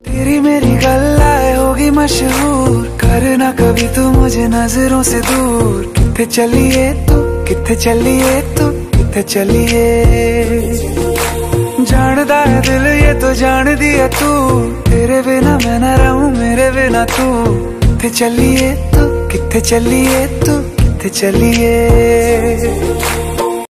तेरी मेरी गल्लाए होगी मशहूर, करना कभी तू मुझे नजरों से दूर। किथे चलिए तू, किथे चलिए तू, किथे चलिए। जानदा है दिल ये तो जान दिया तू, तेरे बिना मैं न रहूं मेरे बिना तू। किथे चलिए तू, किथे चलिए तू, किथे चलिए।